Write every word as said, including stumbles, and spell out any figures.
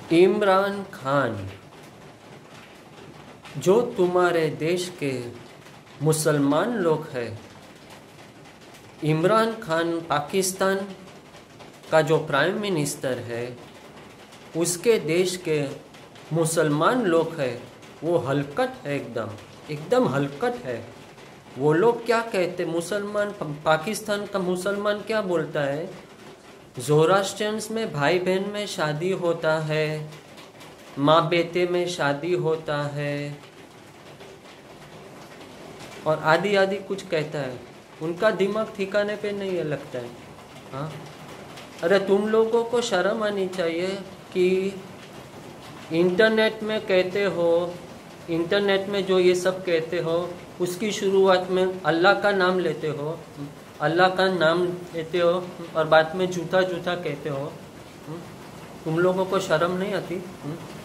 इमरान खान जो तुम्हारे देश के मुसलमान लोग हैं, इमरान खान पाकिस्तान का जो प्राइम मिनिस्टर है, उसके देश के मुसलमान लोग हैं वो हलकट है, एकदम एकदम हलकट है। वो लोग क्या कहते, मुसलमान पाकिस्तान का मुसलमान क्या बोलता है, ज़ोरास्ट्रियंस में भाई बहन में शादी होता है, माँ बेटे में शादी होता है और आदि आदि कुछ कहता है। उनका दिमाग ठिकाने पे नहीं है लगता है। हाँ, अरे तुम लोगों को शर्म आनी चाहिए कि इंटरनेट में कहते हो, इंटरनेट में जो ये सब कहते हो उसकी शुरुआत में अल्लाह का नाम लेते हो, अल्लाह का नाम लेते हो और बाद में झूठा झूठा कहते हो। तुम लोगों को शर्म नहीं आती?